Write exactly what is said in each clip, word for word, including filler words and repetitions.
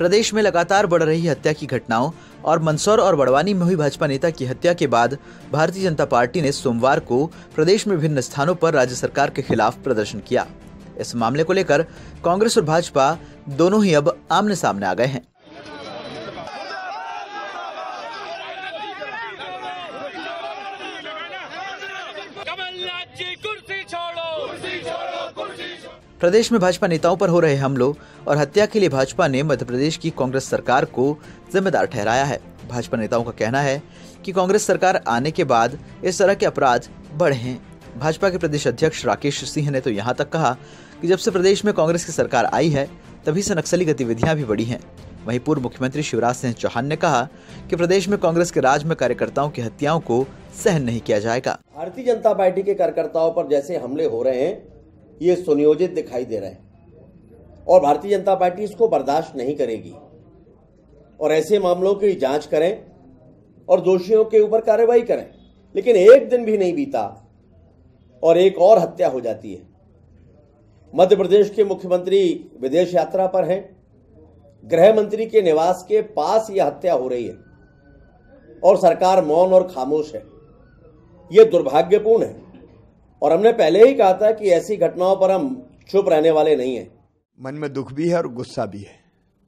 प्रदेश में लगातार बढ़ रही हत्या की घटनाओं और मंदसौर और बड़वानी में हुई भाजपा नेता की हत्या के बाद भारतीय जनता पार्टी ने सोमवार को प्रदेश में विभिन्न स्थानों पर राज्य सरकार के खिलाफ प्रदर्शन किया। इस मामले को लेकर कांग्रेस और भाजपा दोनों ही अब आमने सामने आ गए हैं। प्रदेश में भाजपा नेताओं पर हो रहे हमलों और हत्या के लिए भाजपा ने मध्य प्रदेश की कांग्रेस सरकार को जिम्मेदार ठहराया है। भाजपा नेताओं का कहना है कि कांग्रेस सरकार आने के बाद इस तरह के अपराध बढ़े हैं। भाजपा के प्रदेश अध्यक्ष राकेश सिंह ने तो यहां तक कहा कि जब से प्रदेश में कांग्रेस की सरकार आई है तभी से नक्सली गतिविधियां भी बढ़ी हैं। वहीं पूर्व मुख्यमंत्री शिवराज सिंह चौहान ने कहा कि प्रदेश में कांग्रेस के राज में कार्यकर्ताओं की हत्याओं को सहन नहीं किया जाएगा। भारतीय जनता पार्टी के कार्यकर्ताओं पर जैसे हमले हो रहे हैं ये सुनियोजित दिखाई दे रहे हैं और भारतीय जनता पार्टी इसको बर्दाश्त नहीं करेगी और ऐसे मामलों की जांच करें और दोषियों के ऊपर कार्रवाई करें। लेकिन एक दिन भी नहीं बीता और एक और हत्या हो जाती है। मध्य प्रदेश के मुख्यमंत्री विदेश यात्रा पर हैं, गृह मंत्री के निवास के पास यह हत्या हो रही है और सरकार मौन और खामोश है। यह दुर्भाग्यपूर्ण है और हमने पहले ही कहा था कि ऐसी घटनाओं पर हम चुप रहने वाले नहीं हैं। मन में दुख भी है और गुस्सा भी है।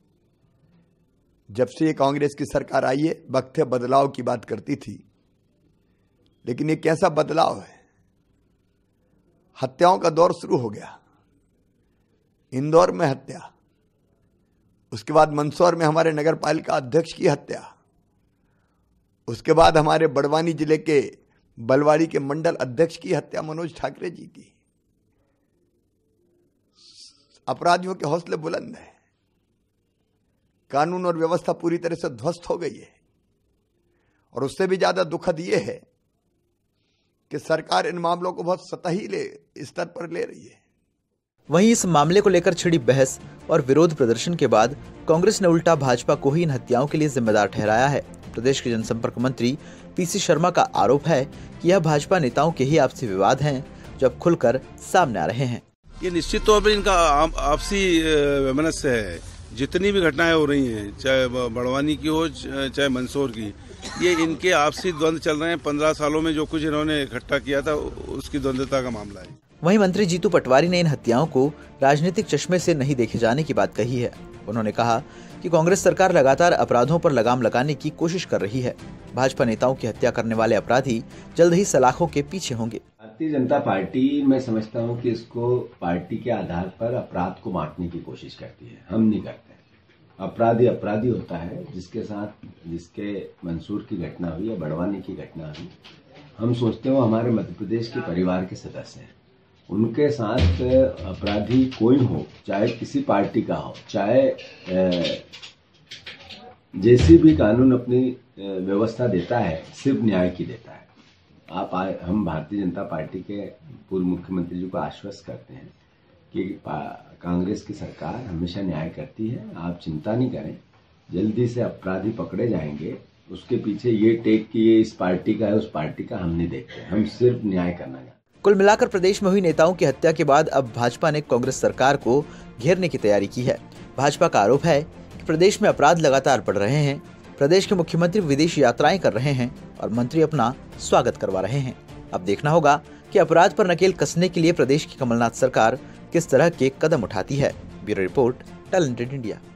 जब से ये कांग्रेस की सरकार आई है वक्त बदलाव की बात करती थी, लेकिन ये कैसा बदलाव है। हत्याओं का दौर शुरू हो गया। इंदौर में हत्या, उसके बाद मंदसौर में हमारे नगर पालिका अध्यक्ष की हत्या, उसके बाद हमारे बड़वानी जिले के बलवाड़ी के मंडल अध्यक्ष की हत्या मनोज ठाकरे जी की। अपराधियों के हौसले बुलंद हैं। कानून और व्यवस्था पूरी तरह से ध्वस्त हो गई है और उससे भी ज्यादा दुखद यह है कि सरकार इन मामलों को बहुत सतही ले स्तर पर ले रही है। वहीं इस मामले को लेकर छिड़ी बहस और विरोध प्रदर्शन के बाद कांग्रेस ने उल्टा भाजपा को ही इन हत्याओं के लिए जिम्मेदार ठहराया है। प्रदेश के जनसंपर्क मंत्री पीसी शर्मा का आरोप है कि यह भाजपा नेताओं के ही आपसी विवाद हैं जो अब खुलकर सामने आ रहे हैं। ये निश्चित तौर पर इनका आपसी वैमनस्य है। जितनी भी घटनाएं हो रही हैं, चाहे बड़वानी की हो चाहे मंदसौर की, ये इनके आपसी द्वंद्व चल रहे हैं। पंद्रह सालों में जो कुछ इन्होंने इकट्ठा किया था उसकी द्वंद्वता का मामला है। वहीं मंत्री जीतू पटवारी ने इन हत्याओं को राजनीतिक चश्मे से नहीं देखे जाने की बात कही है। उन्होंने कहा कि कांग्रेस सरकार लगातार अपराधों पर लगाम लगाने की कोशिश कर रही है। भाजपा नेताओं की हत्या करने वाले अपराधी जल्द ही सलाखों के पीछे होंगे। भारतीय जनता पार्टी, मैं समझता हूं कि इसको पार्टी के आधार पर अपराध को बांटने की कोशिश करती है। हम नहीं करते। अपराधी अपराधी होता है। जिसके साथ जिसके मंदसौर की घटना हुई या बड़वानी की घटना हुई, हम सोचते हो हमारे मध्य प्रदेश के परिवार के सदस्य हैं। उनके साथ अपराधी कोई हो, चाहे किसी पार्टी का हो, चाहे जैसी भी कानून अपनी व्यवस्था देता है, सिर्फ न्याय की देता है। आप आए, हम भारतीय जनता पार्टी के पूर्व मुख्यमंत्री जी को आश्वस्त करते हैं कि कांग्रेस की सरकार हमेशा न्याय करती है। आप चिंता नहीं करें, जल्दी से अपराधी पकड़े जाएंगे। उसके पीछे ये टेक कि ये इस पार्टी का है उस पार्टी का, हम नहीं देखते। हम सिर्फ न्याय करना चाहते हैं। कुल मिलाकर प्रदेश में हुई नेताओं की हत्या के बाद अब भाजपा ने कांग्रेस सरकार को घेरने की तैयारी की है। भाजपा का आरोप है कि प्रदेश में अपराध लगातार बढ़ रहे हैं। प्रदेश के मुख्यमंत्री विदेश यात्राएं कर रहे हैं और मंत्री अपना स्वागत करवा रहे हैं। अब देखना होगा कि अपराध पर नकेल कसने के लिए प्रदेश की कमलनाथ सरकार किस तरह के कदम उठाती है। Bureau report, talented India.